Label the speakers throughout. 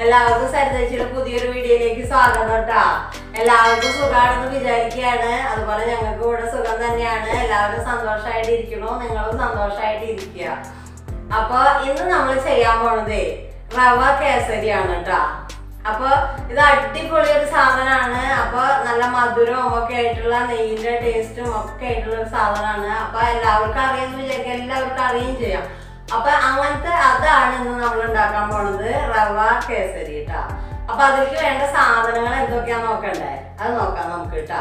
Speaker 1: എല്ലാവർക്കും സരിതേച്ചിയുടെ പുതിയൊരു വീഡിയോയിലേക്ക് സ്വാഗതം കേട്ടോ. എല്ലാവർക്കും സുഖമാണെന്ന് വിചാരിക്കുകയാണ്. അതുപോലെ ഞങ്ങൾക്ക് ഇവിടെ സുഖം തന്നെയാണ്. എല്ലാവരും സന്തോഷമായിട്ട് ഇരിക്കണോ, നിങ്ങളും സന്തോഷമായിട്ട് ഇരിക്കുക. അപ്പൊ ഇന്ന് നമ്മൾ ചെയ്യാൻ പോണത് റവ കേസരിയാണ് കേട്ടോ. അപ്പൊ ഇത് അടിപൊളി ഒരു സാധനമാണ്. അപ്പൊ നല്ല മധുരവും ഒക്കെ ആയിട്ടുള്ള നെയ്യിന്റെ ടേസ്റ്റും ഒക്കെ ആയിട്ടുള്ള ഒരു സാധനമാണ്. അപ്പൊ എല്ലാവർക്കും അറിയാമെന്ന് വിചാരിക്കുക, എല്ലാവർക്കും അറിയുകയും ചെയ്യാം. അപ്പൊ അങ്ങനത്തെ അതാണ് ഇന്ന് നമ്മൾ ഉണ്ടാക്കാൻ പോണത്, റവ കേസരി കേട്ടാ. അപ്പൊ അതിലേക്ക് വേണ്ട സാധനങ്ങൾ എന്തൊക്കെയാ നോക്കണ്ടേ, അത് നോക്കാം നമുക്ക് കേട്ടാ.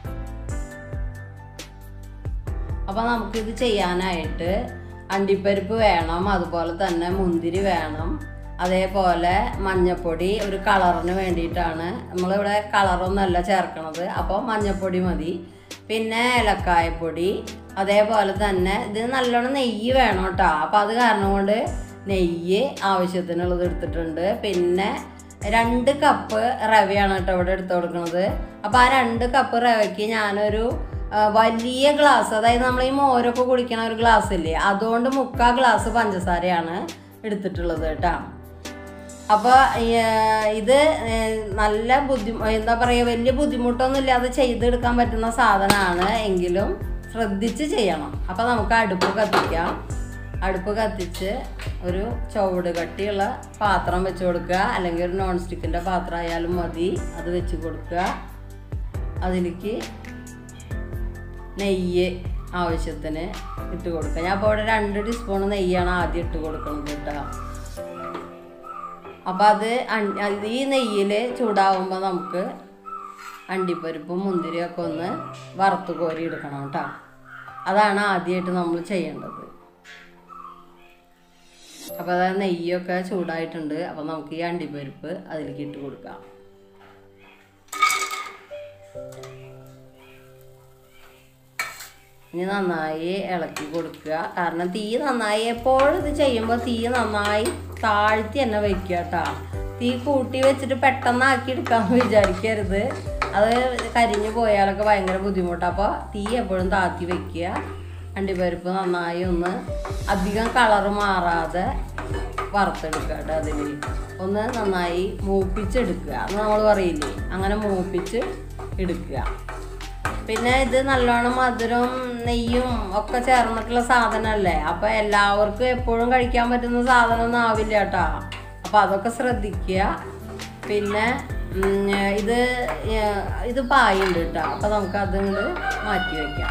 Speaker 1: അപ്പൊ നമുക്കിത് ചെയ്യാനായിട്ട് അണ്ടിപ്പരിപ്പ് വേണം, അതുപോലെ തന്നെ മുന്തിരി വേണം, അതേപോലെ മഞ്ഞപ്പൊടി ഒരു കളറിന് വേണ്ടിയിട്ടാണ്. നമ്മളിവിടെ കളറൊന്നുമല്ല ചേർക്കണത്, അപ്പോൾ മഞ്ഞപ്പൊടി മതി. പിന്നെ ഏലക്കായപ്പൊടി, അതേപോലെ തന്നെ ഇത് നല്ലോണം നെയ്യ് വേണം കേട്ടോ. അപ്പോൾ അത് കാരണം കൊണ്ട് നെയ്യ് ആവശ്യത്തിനുള്ളത് എടുത്തിട്ടുണ്ട്. പിന്നെ 2 കപ്പ് റവയാണ് കേട്ടോ ഇവിടെ എടുത്ത് കൊടുക്കുന്നത്. അപ്പോൾ ആ 2 കപ്പ് റവയ്ക്ക് ഞാനൊരു വലിയ ഗ്ലാസ്, അതായത് നമ്മൾ ഈ മോരൊക്കെ കുടിക്കണ ഒരു ഗ്ലാസ് ഇല്ലേ, അതുകൊണ്ട് 3/4 ഗ്ലാസ് പഞ്ചസാരയാണ് എടുത്തിട്ടുള്ളത് കേട്ടോ. അപ്പോൾ ഇത് നല്ല എന്താ പറയുക, വലിയ ബുദ്ധിമുട്ടൊന്നും ഇല്ലാതെ ചെയ്തെടുക്കാൻ പറ്റുന്ന സാധനമാണ്, എങ്കിലും ശ്രദ്ധിച്ച് ചെയ്യണം. അപ്പോൾ നമുക്ക് അടുപ്പ് കത്തിക്കാം. അടുപ്പ് കത്തിച്ച് ഒരു ചുവട് കട്ടിയുള്ള പാത്രം വെച്ച് കൊടുക്കുക, അല്ലെങ്കിൽ ഒരു നോൺ സ്റ്റിക്കിൻ്റെ പാത്രം ആയാലും മതി, അത് വെച്ച് കൊടുക്കുക. അതിലേക്ക് നെയ്യ് ആവശ്യത്തിന് ഇട്ട് കൊടുക്കുക. ഞാൻ അപ്പോൾ ഇവിടെ 2 ടീസ്പൂൺ നെയ്യാണ് ആദ്യം ഇട്ട് കൊടുക്കുന്നത് കേട്ടോ. അപ്പോൾ അത് ഈ നെയ്യിൽ ചൂടാവുമ്പോൾ നമുക്ക് അണ്ടിപ്പരിപ്പും മുന്തിരിയൊക്കെ ഒന്ന് വറുത്ത് കോരി എടുക്കണം കേട്ടോ. അതാണ് ആദ്യമായിട്ട് നമ്മൾ ചെയ്യേണ്ടത്. അപ്പോൾ അതായത് നെയ്യൊക്കെ ചൂടായിട്ടുണ്ട്. അപ്പോൾ നമുക്ക് ഈ അണ്ടിപ്പരിപ്പ് അതിലേക്ക് ഇട്ട് കൊടുക്കാം. ഇനി നന്നായി ഇളക്കി കൊടുക്കുക. കാരണം തീ നന്നായി, എപ്പോഴും ഇത് ചെയ്യുമ്പോൾ തീ നന്നായി താഴ്ത്തി തന്നെ വയ്ക്കുക കേട്ടോ. തീ കൂട്ടി വെച്ചിട്ട് പെട്ടെന്ന് ആക്കി എടുക്കാമെന്ന് വിചാരിക്കരുത്, അത് കരിഞ്ഞു പോയാലൊക്കെ ഭയങ്കര ബുദ്ധിമുട്ടാണ്. അപ്പോൾ തീ എപ്പോഴും താഴ്ത്തി വയ്ക്കുക. അണ്ടിപ്പരിപ്പ് നന്നായി ഒന്ന് അധികം കളറ് മാറാതെ വറുത്തെടുക്കുക കേട്ടോ. അതിന് ഒന്ന് നന്നായി മൂപ്പിച്ചെടുക്കുക എന്ന് നമ്മൾ പറയില്ലേ, അങ്ങനെ മൂപ്പിച്ച് എടുക്കുക. പിന്നെ ഇത് നല്ലോണം മധുരവും നെയ്യും ഒക്കെ ചേർന്നിട്ടുള്ള സാധനമല്ലേ, അപ്പോൾ എല്ലാവർക്കും എപ്പോഴും കഴിക്കാൻ പറ്റുന്ന സാധനമൊന്നും ആവില്ല കേട്ടോ. അപ്പോൾ അതൊക്കെ ശ്രദ്ധിക്കുക. പിന്നെ ഇത് പായുണ്ട് കേട്ടോ. അപ്പോൾ നമുക്ക് അതുകൊണ്ട് മാറ്റി വയ്ക്കാം.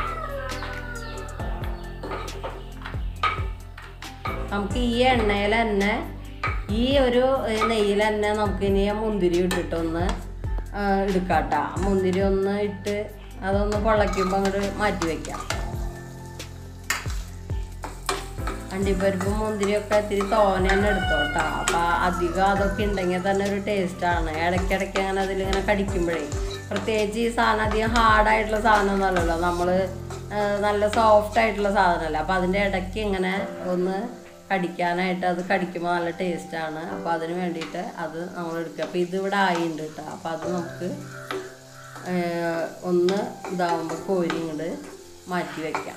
Speaker 1: നമുക്ക് ഈ എണ്ണയിൽ തന്നെ, ഈ ഒരു നെയ്യിൽ തന്നെ നമുക്കിനി മുന്തിരി ഇട്ടിട്ടൊന്ന് എടുക്കാം കേട്ടോ. മുന്തിരി ഒന്ന് ഇട്ട് അതൊന്ന് പൊള്ളയ്ക്കുമ്പോൾ അങ്ങോട്ട് മാറ്റി വയ്ക്കാം. അണ്ടിപ്പരിപ്പും മുന്തിരിയൊക്കെ ഇത്തിരി തോനെ തന്നെ എടുത്തോട്ടോ. അപ്പോൾ അധികം അതൊക്കെ ഉണ്ടെങ്കിൽ തന്നെ ഒരു ടേസ്റ്റാണ്. ഇടയ്ക്കിടയ്ക്ക് അങ്ങനെ അതിലിങ്ങനെ കടിക്കുമ്പോഴേ, പ്രത്യേകിച്ച് ഈ സാധനം അധികം ഹാർഡായിട്ടുള്ള സാധനമൊന്നുമല്ലല്ലോ, നമ്മൾ നല്ല സോഫ്റ്റ് ആയിട്ടുള്ള സാധനമല്ല. അപ്പോൾ അതിൻ്റെ ഇടയ്ക്ക് ഇങ്ങനെ ഒന്ന് കടിക്കാനായിട്ട്, അത് കടിക്കുമ്പോൾ നല്ല ടേസ്റ്റാണ്. അപ്പോൾ അതിന് വേണ്ടിയിട്ട് അത് നമ്മൾ എടുക്കുക. അപ്പോൾ ഇതിവിടെ ആയിട്ടുണ്ട് കേട്ടോ. അപ്പോൾ അത് നമുക്ക് ഒന്ന് ഇതാവുമ്പോൾ കോരി ഇങ്ങോട്ട് മാറ്റി വയ്ക്കാം.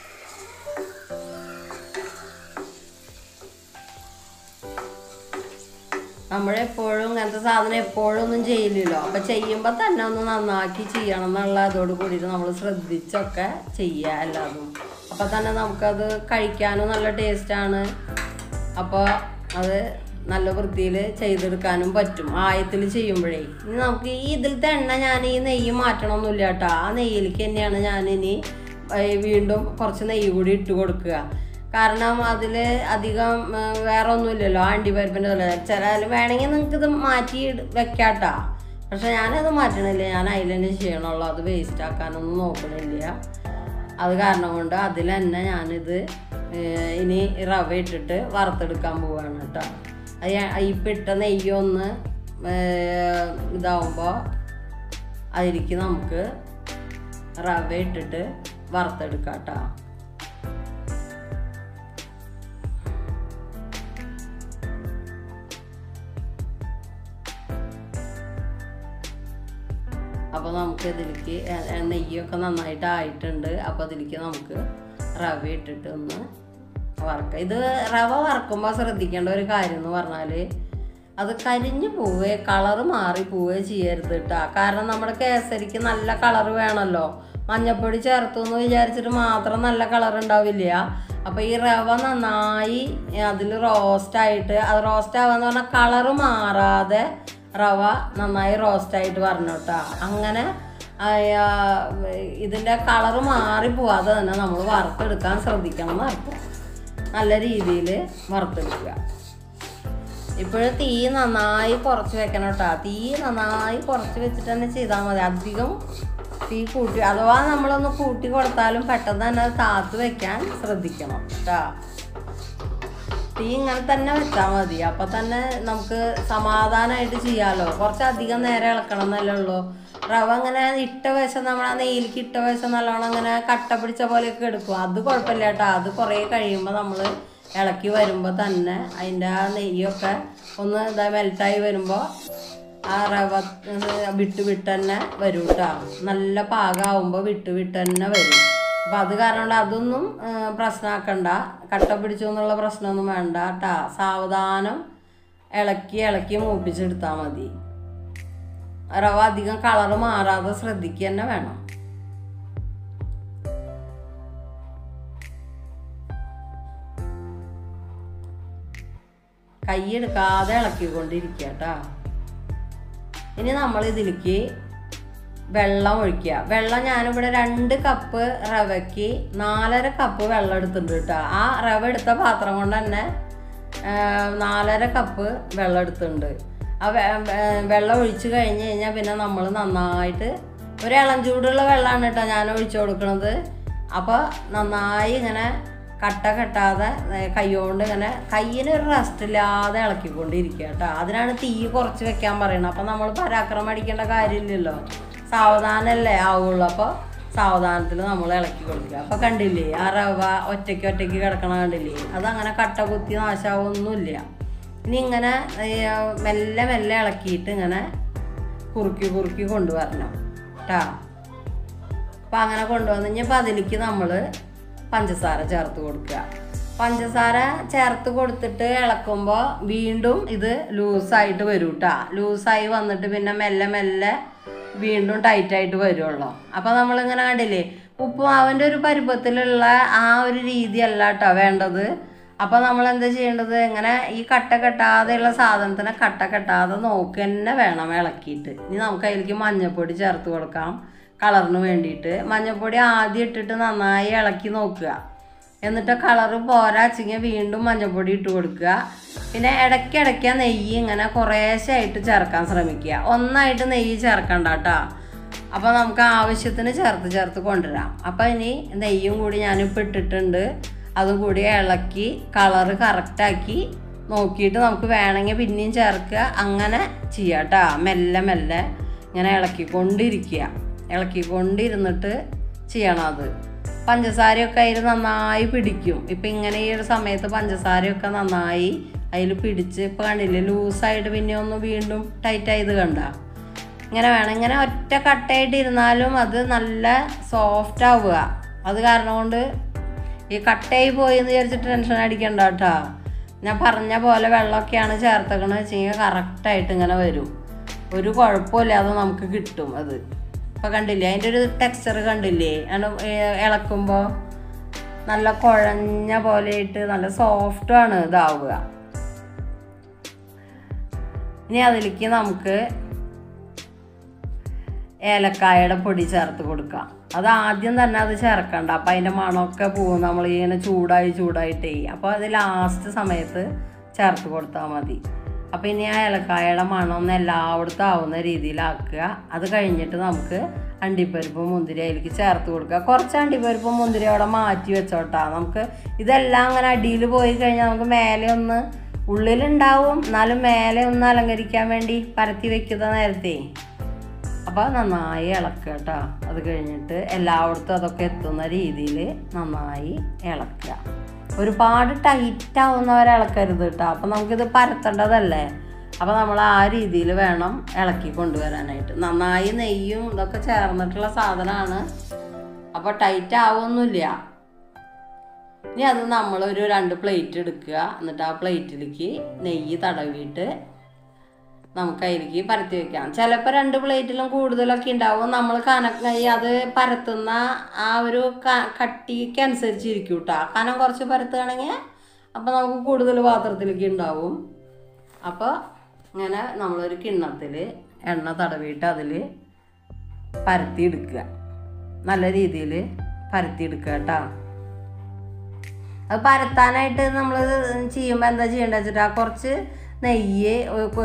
Speaker 1: നമ്മളെപ്പോഴും ഇങ്ങനത്തെ സാധനം എപ്പോഴും ഒന്നും ചെയ്യില്ലല്ലോ. അപ്പോൾ ചെയ്യുമ്പോൾ തന്നെ ഒന്ന് നന്നാക്കി ചെയ്യണം എന്നുള്ള അതോട് കൂടിയിട്ട് നമ്മൾ ശ്രദ്ധിച്ചൊക്കെ ചെയ്യുക എല്ലാതും. അപ്പോൾ തന്നെ നമുക്കത് കഴിക്കാനും നല്ല ടേസ്റ്റാണ്. അപ്പോൾ അത് നല്ല വൃത്തിയിൽ ചെയ്തെടുക്കാനും പറ്റും ആയത്തിൽ ചെയ്യുമ്പോഴേ. ഇനി നമുക്ക് ഈ ഇതിലത്തെ എണ്ണ ഞാൻ ഈ നെയ്യ് മാറ്റണമൊന്നുമില്ല കേട്ടോ. ആ നെയ്യിലേക്ക് തന്നെയാണ് ഞാനിനി വീണ്ടും കുറച്ച് നെയ്യ് കൂടി ഇട്ട് കൊടുക്കുക. കാരണം അതിൽ അധികം വേറെ ഒന്നുമില്ലല്ലോ, അണ്ടിപ്പരിപ്പിൻ്റെ പോലെ. ചില വേണമെങ്കിൽ നിങ്ങൾക്ക് ഇത് മാറ്റി വെക്കാട്ടോ, പക്ഷെ ഞാനത് മാറ്റണില്ല, ഞാൻ അതിൽ തന്നെ ചെയ്യണുള്ളൂ. അത് വേസ്റ്റ് ആക്കാനൊന്നും നോക്കണില്ല. അത് കാരണം കൊണ്ട് അതിൽ തന്നെ ഞാനിത് ഇനി റവ ഇട്ടിട്ട് വറുത്തെടുക്കാൻ പോവുകയാണ് കേട്ടോ. അത് ഇപ്പം ഇട്ട നെയ്യൊന്ന് ഇതാവുമ്പോൾ അതിലേക്ക് നമുക്ക് റവ ഇട്ടിട്ട് വറുത്തെടുക്കാം കേട്ടോ. അപ്പോൾ നമുക്ക് ഇതിലേക്ക് നെയ്യൊക്കെ നന്നായിട്ട് ആയിട്ടുണ്ട്. അപ്പോൾ അതിലേക്ക് നമുക്ക് റവ ഇട്ടിട്ട് ഒന്ന് വറുക്കുക. ഇത് റവ വറുക്കുമ്പോൾ ശ്രദ്ധിക്കേണ്ട ഒരു കാര്യം എന്ന് പറഞ്ഞാൽ അത് കരിഞ്ഞു പോവേ കളറ് മാറി പോവേ ചെയ്യരുത് കേട്ടോ. കാരണം നമ്മുടെ കേസരിക്ക് നല്ല കളറ് വേണമല്ലോ. മഞ്ഞപ്പൊടി ചേർത്തു എന്ന് വിചാരിച്ചിട്ട് മാത്രം നല്ല കളർ ഉണ്ടാവില്ല. അപ്പോൾ ഈ റവ നന്നായി അതിൽ റോസ്റ്റായിട്ട്, അത് റോസ്റ്റ് ആവാന്ന് പറഞ്ഞാൽ കളറ് മാറാതെ റവ നന്നായി റോസ്റ്റായിട്ട് വരണം കേട്ടോ. അങ്ങനെ ഇതിൻ്റെ കളറ് മാറി പോവാതെ തന്നെ നമ്മൾ വറുത്തെടുക്കാൻ ശ്രദ്ധിക്കണം എന്നർത്ഥം. നല്ല രീതിയിൽ വറുത്തെടുക്കുക. ഇപ്പോഴും തീ നന്നായി കുറച്ച് വെക്കണം കേട്ടോ. തീ നന്നായി കുറച്ച് വെച്ചിട്ട് തന്നെ ചെയ്താൽ മതി. അധികം തീ കൂട്ടി, അഥവാ നമ്മളൊന്ന് കൂട്ടി കൊടുത്താലും പെട്ടെന്ന് തന്നെ അത് താത്ത് വെക്കാൻ ശ്രദ്ധിക്കണം കേട്ടോ. തീ ഇങ്ങനെ തന്നെ വെച്ചാൽ മതി. അപ്പം തന്നെ നമുക്ക് സമാധാനമായിട്ട് ചെയ്യാമല്ലോ. കുറച്ചധികം നേരം ഇളക്കണം എന്നല്ലേ ഉള്ളൂ. റവ അങ്ങനെ ഇട്ട വശം നമ്മൾ ആ നെയ്യിലേക്ക് ഇട്ട വശം നല്ലോണം അങ്ങനെ കട്ട പിടിച്ച പോലെയൊക്കെ എടുക്കും. അത് കുഴപ്പമില്ല കേട്ടോ. അത് കുറേ കഴിയുമ്പോൾ നമ്മൾ ഇളക്കി വരുമ്പോൾ തന്നെ അതിൻ്റെ ആ നെയ്യൊക്കെ ഒന്ന് മെൽറ്റായി വരുമ്പോൾ ആ റവ വിട്ട് തന്നെ വരും കേട്ടോ. നല്ല പാകമാകുമ്പോൾ വിട്ട് തന്നെ വരും. അപ്പം അത് കാരണം കൊണ്ട് അതൊന്നും പ്രശ്നമാക്കണ്ട. കട്ട പിടിച്ചു എന്നുള്ള പ്രശ്നമൊന്നും വേണ്ട കേട്ടോ. സാവധാനം ഇളക്കി മൂപ്പിച്ചെടുത്താൽ മതി. റവ അധികം കളറ് മാറാതെ ശ്രദ്ധിക്കുക തന്നെ വേണം. കൈയെടുക്കാതെ ഇളക്കിക്കൊണ്ടിരിക്കുക കേട്ടോ. ഇനി നമ്മൾ ഇതിലേക്ക് വെള്ളം ഒഴിക്കുക. വെള്ളം ഞാനിവിടെ 2 കപ്പ് റവയ്ക്ക് 4.5 കപ്പ് വെള്ളം എടുത്തിട്ടുണ്ട് കേട്ടോ. ആ റവ എടുത്ത പാത്രം കൊണ്ട് തന്നെ 4.5 കപ്പ് വെള്ളം എടുത്തിട്ടുണ്ട്. ആ വെള്ളം ഒഴിച്ച് കഴിഞ്ഞ് കഴിഞ്ഞാൽ പിന്നെ നമ്മൾ നന്നായിട്ട് ഒരു ഇളം ചൂടുള്ള വെള്ളമാണ് കേട്ടോ ഞാൻ ഒഴിച്ചു കൊടുക്കുന്നത്. അപ്പോൾ നന്നായി ഇങ്ങനെ കട്ട കെട്ടാതെ കൈകൊണ്ട് ഇങ്ങനെ കയ്യിനൊരു റെസ്റ്റ് ഇല്ലാതെ ഇളക്കിക്കൊണ്ടിരിക്കുക കേട്ടോ. അതിനാണ് തീ കുറച്ച് വെക്കാൻ പറയുന്നത്. അപ്പം നമ്മൾ പരാക്രമം അടിക്കേണ്ട കാര്യമില്ലല്ലോ. സാവധാനമല്ലേ ആവുള്ളൂ. അപ്പോൾ സാവധാനത്തിൽ നമ്മൾ ഇളക്കി കൊടുക്കുക. അപ്പോൾ കണ്ടില്ലേ ആ റവ ഒറ്റയ്ക്ക് കിടക്കണ കണ്ടില്ലേ? അതങ്ങനെ കട്ട കുത്തി നാശാവൊന്നുമില്ല. ഇനി ഇങ്ങനെ മെല്ലെ ഇളക്കിയിട്ട് ഇങ്ങനെ കുറുക്കി കൊണ്ടുവരണം കേട്ടോ. അപ്പം അങ്ങനെ കൊണ്ടുവന്ന് കഴിഞ്ഞപ്പോൾ അതിലേക്ക് നമ്മൾ പഞ്ചസാര ചേർത്ത് കൊടുക്കുക. പഞ്ചസാര ചേർത്ത് കൊടുത്തിട്ട് ഇളക്കുമ്പോൾ വീണ്ടും ഇത് ലൂസായിട്ട് വരും കേട്ടോ. ലൂസായി വന്നിട്ട് പിന്നെ മെല്ലെ വീണ്ടും ടൈറ്റായിട്ട് വരുള്ളൂ. അപ്പോൾ നമ്മളിങ്ങനെ കണ്ടില്ലേ ഉപ്പുമാവിൻ്റെ ഒരു പരുവത്തിലുള്ള ആ ഒരു രീതിയല്ല കേട്ടോ വേണ്ടത്. അപ്പോൾ നമ്മൾ എന്താ ചെയ്യേണ്ടത്, ഇങ്ങനെ ഈ കട്ട കെട്ടാതെയുള്ള സാധനത്തിനെ കട്ട കെട്ടാതെ നോക്കി തന്നെ വേണം ഇളക്കിയിട്ട്. ഇനി നമുക്ക് അതിലേക്ക് മഞ്ഞൾപ്പൊടി ചേർത്ത് കൊടുക്കാം കളറിന് വേണ്ടിയിട്ട്. മഞ്ഞൾപ്പൊടി ആദ്യം ഇട്ടിട്ട് നന്നായി ഇളക്കി നോക്കുക. എന്നിട്ട് കളറ് പോരാച്ചെങ്കിൽ വീണ്ടും മഞ്ഞൾപ്പൊടി ഇട്ട് കൊടുക്കുക. പിന്നെ ഇടയ്ക്കിടയ്ക്ക് നെയ്യ് ഇങ്ങനെ കുറേശ്ശായിട്ട് ചേർക്കാൻ ശ്രമിക്കുക. ഒന്നായിട്ട് നെയ്യ് ചേർക്കണ്ട കേട്ടോ. അപ്പോൾ നമുക്ക് ആവശ്യത്തിന് ചേർത്ത് കൊണ്ടുവരാം. അപ്പോൾ ഇനി നെയ്യും കൂടി ഞാനിപ്പോൾ ഇട്ടിട്ടുണ്ട്. അതും കൂടി ഇളക്കി കളറ് കറക്റ്റാക്കി നോക്കിയിട്ട് നമുക്ക് വേണമെങ്കിൽ പിന്നെയും ചേർക്കുക. അങ്ങനെ ചെയ്യാം കേട്ടോ. മെല്ലെ ഇങ്ങനെ ഇളക്കിക്കൊണ്ടിരുന്നിട്ട് ചെയ്യണം അത്. പഞ്ചസാരയൊക്കെ അതിൽ നന്നായി പിടിക്കും. ഇപ്പം ഇങ്ങനെ ഈ ഒരു സമയത്ത് പഞ്ചസാരയൊക്കെ നന്നായി അതിൽ പിടിച്ച് ഇപ്പം കണ്ടില്ലേ ലൂസായിട്ട് പിന്നെ ഒന്ന് വീണ്ടും ടൈറ്റായത് കണ്ട. ഇങ്ങനെ വേണം. ഇങ്ങനെ ഒറ്റ കട്ടയായിട്ട് ഇരുന്നാലും അത് നല്ല സോഫ്റ്റ് ആവുക. അത് കാരണം കൊണ്ട് ഈ കട്ടയായി പോയി എന്ന് വിചാരിച്ചിട്ട് ടെൻഷൻ അടിക്കണ്ട കേട്ടോ. ഞാൻ പറഞ്ഞ പോലെ വെള്ളമൊക്കെയാണ് ചേർത്തേക്കണമെന്ന് വെച്ച് കഴിഞ്ഞാൽ കറക്റ്റായിട്ട് ഇങ്ങനെ വരും. ഒരു കുഴപ്പമില്ലാതെ നമുക്ക് കിട്ടും അത്. ഇപ്പോൾ കണ്ടില്ലേ അതിൻ്റെ ഒരു ടെക്സ്ചർ കണ്ടില്ലേ? ഇളക്കുമ്പോൾ നല്ല കുഴഞ്ഞ പോലെയിട്ട് നല്ല സോഫ്റ്റാണ് ഇതാവുക. ഇനി അതിലേക്ക് നമുക്ക് ഏലക്കായയുടെ പൊടി ചേർത്ത് കൊടുക്കാം. അത് ആദ്യം തന്നെ അത് ചേർക്കണ്ട. അപ്പം അതിൻ്റെ മണമൊക്കെ പോകും നമ്മൾ ഇങ്ങനെ ചൂടായിട്ടേ. അപ്പോൾ അത് ലാസ്റ്റ് സമയത്ത് ചേർത്ത് കൊടുത്താൽ മതി. അപ്പോൾ ഇനി ആ ഏലക്കായയുടെ മണം ഒന്ന് എല്ലായിടത്തും ആവുന്ന രീതിയിലാക്കുക. അത് കഴിഞ്ഞിട്ട് നമുക്ക് അണ്ടിപ്പരിപ്പും മുന്തിരി അതിലേക്ക് ചേർത്ത് കൊടുക്കുക. കുറച്ച് അണ്ടിപ്പരിപ്പും മുന്തിരി അവിടെ മാറ്റി വെച്ചോട്ടാ. നമുക്ക് ഇതെല്ലാം അങ്ങനെ അടിയിൽ പോയി കഴിഞ്ഞാൽ നമുക്ക് മേലെ ഒന്ന് ഉള്ളിലുണ്ടാവും, എന്നാലും മേലെ ഒന്ന് അലങ്കരിക്കാൻ വേണ്ടി പരത്തി വെക്കുന്ന നേരത്തെ. അപ്പോൾ നന്നായി ഇളക്കുക കേട്ടോ. അത് കഴിഞ്ഞിട്ട് എല്ലായിടത്തും അതൊക്കെ എത്തുന്ന രീതിയിൽ നന്നായി ഇളക്കുക. ഒരുപാട് ടൈറ്റാവുന്നവരെ ഇളക്കരുത് കേട്ടോ. അപ്പം നമുക്കിത് പരത്തേണ്ടതല്ലേ. അപ്പോൾ നമ്മൾ ആ രീതിയിൽ വേണം ഇളക്കി കൊണ്ടുവരാനായിട്ട്. നന്നായി നെയ്യും ഇതൊക്കെ ചേർന്നിട്ടുള്ള സാധനമാണ്. അപ്പോൾ ടൈറ്റ് ആവുമൊന്നുമില്ല. ഇനി അത് നമ്മളൊരു 2 പ്ലേറ്റ് എടുക്കുക. എന്നിട്ട് ആ പ്ലേറ്റിലേക്ക് നെയ്യ് തടവിയിട്ട് നമുക്ക് അതിലേക്ക് പരത്തി വെക്കാം. ചിലപ്പോൾ 2 പ്ലേറ്റിലും കൂടുതലൊക്കെ ഉണ്ടാവും. നമ്മൾ അത് പരത്തുന്ന ആ ഒരു കട്ടിക്ക് അനുസരിച്ചിരിക്കും കേട്ടോ. കനം കുറച്ച് പരത്തുകയാണെങ്കിൽ അപ്പോൾ നമുക്ക് കൂടുതൽ പാത്രത്തിലേക്ക് ഉണ്ടാവും. അപ്പോൾ ഇങ്ങനെ നമ്മളൊരു കിണ്ണത്തിൽ എണ്ണ തടവിയിട്ട് അതിൽ പരത്തിയെടുക്കുക. നല്ല രീതിയിൽ പരത്തിയെടുക്കുക കേട്ടോ. അത് പരത്താനായിട്ട് നമ്മൾ ചെയ്യുമ്പോൾ എന്താ ചെയ്യേണ്ടത് വെച്ചിട്ടാ, കുറച്ച് നെയ്യ്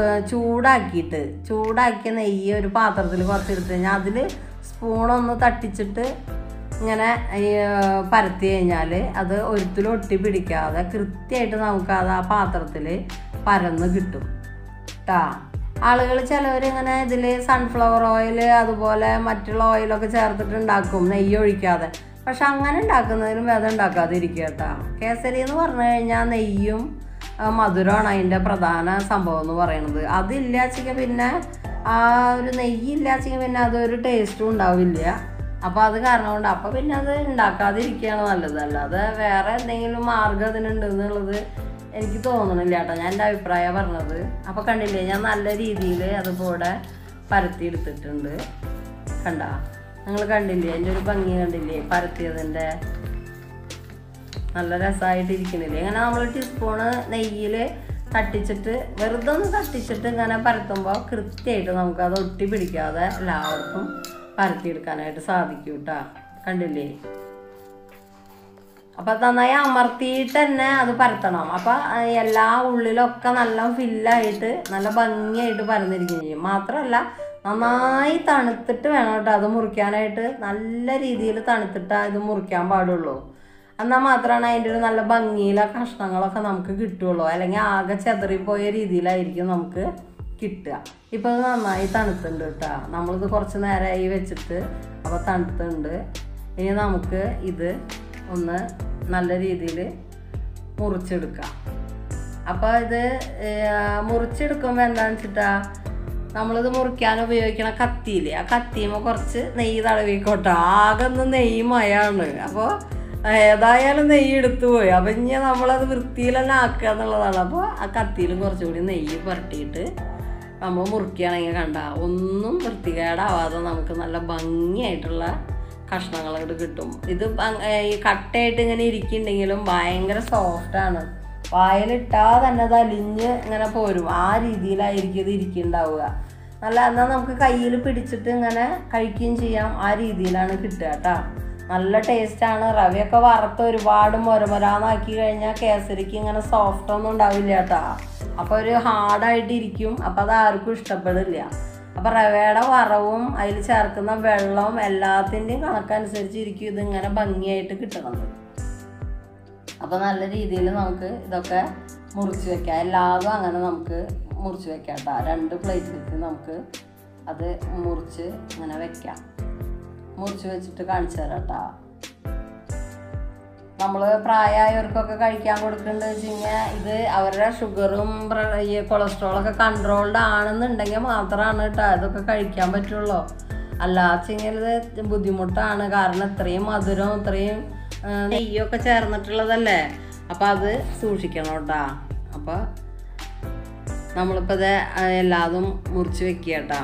Speaker 1: ചൂടാക്കിയ നെയ്യ് ഒരു പാത്രത്തിൽ കുറച്ച് എടുത്തു കഴിഞ്ഞാൽ അതിൽ സ്പൂണൊന്ന് തട്ടിച്ചിട്ട് ഇങ്ങനെ പരത്തി കഴിഞ്ഞാൽ അത് ഒരിക്കലും ഒട്ടി പിടിക്കാതെ കൃത്യമായിട്ട് നമുക്കത് ആ പാത്രത്തിൽ പരന്ന് കിട്ടും കേട്ടോ. ആളുകൾ ചിലവരിങ്ങനെ ഇതിൽ സൺഫ്ലവർ ഓയിൽ അതുപോലെ മറ്റുള്ള ഓയിലൊക്കെ ചേർത്തിട്ട് ഉണ്ടാക്കും നെയ്യ് ഒഴിക്കാതെ. പക്ഷെ അങ്ങനെ ഉണ്ടാക്കുന്നതിനും ഭേദം ഉണ്ടാക്കാതിരിക്കുക കേട്ടോ. കേസരി എന്ന് പറഞ്ഞു കഴിഞ്ഞാൽ നെയ്യും മധുരമാണ് അതിൻ്റെ പ്രധാന സംഭവം എന്ന് പറയുന്നത്. അതില്ലാച്ചെങ്കിൽ പിന്നെ ആ ഒരു നെയ്യില്ലാച്ചെങ്കിൽ പിന്നെ അതൊരു ടേസ്റ്റും ഉണ്ടാവില്ല. അപ്പോൾ അത് കാരണം കൊണ്ട് അപ്പോൾ പിന്നെ അത് ഉണ്ടാക്കാതിരിക്കുകയാണ് നല്ലത്. അല്ലാതെ വേറെ എന്തെങ്കിലും മാർഗ്ഗം അതിനുണ്ടെന്നുള്ളത് എനിക്ക് തോന്നണില്ല കേട്ടോ. ഞാൻ എൻ്റെ അഭിപ്രായം പറഞ്ഞത്. അപ്പോൾ കണ്ടില്ലേ, ഞാൻ നല്ല രീതിയിൽ അതുപോലെ പരത്തിയെടുത്തിട്ടുണ്ട്. കണ്ട, നിങ്ങൾ കണ്ടില്ലേ അതിൻ്റെ ഒരു ഭംഗി കണ്ടില്ലേ, പരത്തിയതിൻ്റെ നല്ല രസമായിട്ടിരിക്കണില്ലേ. ഇങ്ങനെ നമ്മൾ ടീസ്പൂണ് നെയ്യിൽ തട്ടിച്ചിട്ട് വെറുതെ ഒന്ന് തട്ടിച്ചിട്ട് ഇങ്ങനെ പരത്തുമ്പോൾ കൃത്യമായിട്ട് നമുക്കത് ഒട്ടി പിടിക്കാതെ എല്ലാവർക്കും പരത്തിയെടുക്കാനായിട്ട് സാധിക്കും കേട്ടോ. കണ്ടില്ലേ, അപ്പം നന്നായി അമർത്തിയിട്ട് തന്നെ അത് പരത്തണം. അപ്പം എല്ലാ ഉള്ളിലൊക്കെ നല്ല ഫില്ലായിട്ട് നല്ല ഭംഗിയായിട്ട് പരന്നിരിക്കുകയും ചെയ്യും. മാത്രമല്ല നന്നായി തണുത്തിട്ട് വേണം കേട്ടോ അത് മുറിക്കാനായിട്ട്. നല്ല രീതിയിൽ തണുത്തിട്ട് ഇത് മുറിക്കാൻ പാടുള്ളൂ. എന്നാൽ മാത്രമാണ് അതിൻ്റെ ഒരു നല്ല ഭംഗിയിലെ കഷ്ണങ്ങളൊക്കെ നമുക്ക് കിട്ടുള്ളൂ. അല്ലെങ്കിൽ ആകെ ചെതറിപ്പോയ രീതിയിലായിരിക്കും നമുക്ക് കിട്ടുക. ഇപ്പോൾ ഇത് നന്നായി തണുത്തുണ്ട് കേട്ടോ. നമ്മളിത് കുറച്ച് നേരമായി വെച്ചിട്ട് അപ്പോൾ തണുത്തുണ്ട്. ഇനി നമുക്ക് ഇത് ഒന്ന് നല്ല രീതിയിൽ മുറിച്ചെടുക്കാം. അപ്പോൾ ഇത് മുറിച്ചെടുക്കുമ്പോൾ എന്താണെന്ന് വെച്ചിട്ടാ, നമ്മളിത് മുറിക്കാൻ ഉപയോഗിക്കണ കത്തിയില്ലേ, ആ കത്തിയുമ്പോൾ കുറച്ച് നെയ്യ് തടവിക്കോട്ടെ. ആകെ ഒന്ന് നെയ്യ് മയാണ്. അപ്പോൾ ഏതായാലും നെയ്യ് എടുത്തു പോയി. അപ്പം ഇനി നമ്മളത് വൃത്തിയിലെല്ലാം ആക്കുക എന്നുള്ളതാണ്. അപ്പോൾ ആ കത്തിയിലും കുറച്ചുകൂടി നെയ്യ് പുരട്ടിയിട്ട് നമ്മൾ മുറിക്കുകയാണെങ്കിൽ കണ്ട ഒന്നും വൃത്തികേടാവാതെ നമുക്ക് നല്ല ഭംഗിയായിട്ടുള്ള കഷ്ണങ്ങളോട് കിട്ടും. ഇത് ഈ കട്ടയായിട്ട് ഇങ്ങനെ ഇരിക്കുന്നുണ്ടെങ്കിലും ഭയങ്കര സോഫ്റ്റാണ്. വായിലിട്ടാൽ തന്നെ അത് അലിഞ്ഞ് ഇങ്ങനെ പോരും. ആ രീതിയിലായിരിക്കും ഇത് ഇരിക്കുന്നുണ്ടാവുക. നല്ല എന്നാൽ നമുക്ക് കയ്യിൽ പിടിച്ചിട്ട് ഇങ്ങനെ കഴിക്കുകയും ചെയ്യാം. ആ രീതിയിലാണ് കിട്ടുക കേട്ടോ. നല്ല ടേസ്റ്റാണ്. റവയൊക്കെ വറുത്ത് ഒരുപാട് മൊരമൊരാന്നാക്കി കഴിഞ്ഞാൽ കേസരിക്ക് ഇങ്ങനെ സോഫ്റ്റ് ഒന്നും ഉണ്ടാവില്ല കേട്ടോ. അപ്പോൾ ഒരു ഹാർഡായിട്ടിരിക്കും. അപ്പോൾ അത് ആർക്കും ഇഷ്ടപ്പെടില്ല. അപ്പോൾ റവയുടെ വറവും അതിൽ ചേർക്കുന്ന വെള്ളവും എല്ലാത്തിൻ്റെയും കണക്കനുസരിച്ചിരിക്കും ഇതിങ്ങനെ ഭംഗിയായിട്ട് കിട്ടണത്. അപ്പോൾ നല്ല രീതിയിൽ നമുക്ക് ഇതൊക്കെ മുറിച്ച് വെക്കാം. എല്ലാതും അങ്ങനെ നമുക്ക് മുറിച്ച് വെക്കാം കേട്ടോ. 2 പ്ലേറ്റിലേക്ക് നമുക്ക് അത് മുറിച്ച് ഇങ്ങനെ വെക്കാം. മുറിച്ച് വെച്ചിട്ട് കാണിച്ചു തരാം കേട്ടോ. നമ്മൾ പ്രായമായവർക്കൊക്കെ കഴിക്കാൻ കൊടുക്കുന്നുണ്ട് വെച്ച് കഴിഞ്ഞാൽ ഇത് അവരുടെ ഷുഗറും ഈ കൊളസ്ട്രോളൊക്കെ കൺട്രോൾഡ് ആണെന്നുണ്ടെങ്കിൽ മാത്രമാണ് കേട്ടോ ഇതൊക്കെ കഴിക്കാൻ പറ്റുള്ളൂ. അല്ലാച്ചെങ്കിൽ ഇത് ബുദ്ധിമുട്ടാണ്. കാരണം ഇത്രയും മധുരം ഇത്രയും നെയ്യൊക്കെ ചേർന്നിട്ടുള്ളതല്ലേ. അപ്പം അത് സൂക്ഷിക്കണം കേട്ടോ. അപ്പോൾ നമ്മളിപ്പോൾ ഇത് എല്ലാതും മുറിച്ച് വെക്കുക കേട്ടോ.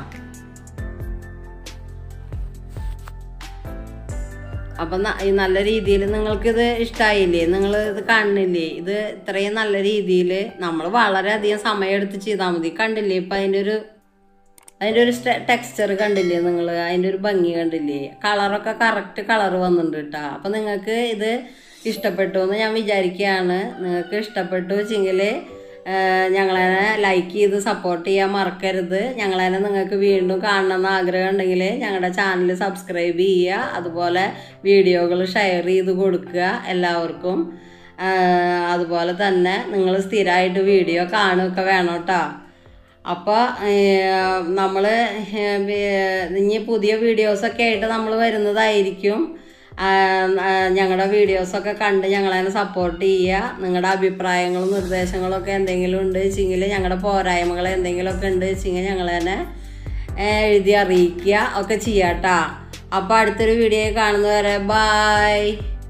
Speaker 1: അപ്പം നല്ല രീതിയിൽ നിങ്ങൾക്കിത് ഇഷ്ടമായില്ലേ, നിങ്ങൾ ഇത് കാണുന്നില്ലേ, ഇത് ഇത്രയും നല്ല രീതിയിൽ നമ്മൾ വളരെയധികം സമയമെടുത്ത് ചെയ്താൽ മതി. കണ്ടില്ലേ ഇപ്പം അതിൻ്റെ ഒരു ടെക്സ്ചർ കണ്ടില്ലേ നിങ്ങൾ, അതിൻ്റെ ഒരു ഭംഗി കണ്ടില്ലേ, കളറൊക്കെ കറക്റ്റ് കളർ വന്നിട്ടുണ്ട് കേട്ടോ. അപ്പം നിങ്ങൾക്ക് ഇത് ഇഷ്ടപ്പെട്ടു എന്ന് ഞാൻ വിചാരിക്കുകയാണ്. നിങ്ങൾക്ക് ഇഷ്ടപ്പെട്ടു വെച്ചെങ്കിൽ ഞങ്ങളെ ലൈക്ക് ചെയ്ത് സപ്പോർട്ട് ചെയ്യാൻ മറക്കരുത്. ഞങ്ങളെ നിങ്ങൾക്ക് വീണ്ടും കാണണമെന്ന് ആഗ്രഹം ഉണ്ടെങ്കിൽ ഞങ്ങളുടെ ചാനൽ സബ്സ്ക്രൈബ് ചെയ്യുക. അതുപോലെ വീഡിയോകൾ ഷെയർ ചെയ്ത് കൊടുക്കുക എല്ലാവർക്കും. അതുപോലെ തന്നെ നിങ്ങൾ സ്ഥിരമായിട്ട് വീഡിയോ കാണുകയൊക്കെ വേണം കേട്ടോ. അപ്പോൾ നമ്മൾ ഇനി പുതിയ വീഡിയോസൊക്കെ ആയിട്ട് നമ്മൾ വരുന്നതായിരിക്കും. ഞങ്ങളുടെ വീഡിയോസൊക്കെ കണ്ട് ഞങ്ങളെ സപ്പോർട്ട് ചെയ്യുക. നിങ്ങളുടെ അഭിപ്രായങ്ങളും നിർദ്ദേശങ്ങളൊക്കെ എന്തെങ്കിലും ഉണ്ട് വെച്ചെങ്കിൽ, ഞങ്ങളുടെ പോരായ്മകൾ എന്തെങ്കിലുമൊക്കെ ഉണ്ട് വെച്ചെങ്കിൽ ഞങ്ങളെ എഴുതി അറിയിക്കുക ഒക്കെ ചെയ്യാം കേട്ടോ. അപ്പോൾ അടുത്തൊരു വീഡിയോ കാണുന്നവരെ ബായ്.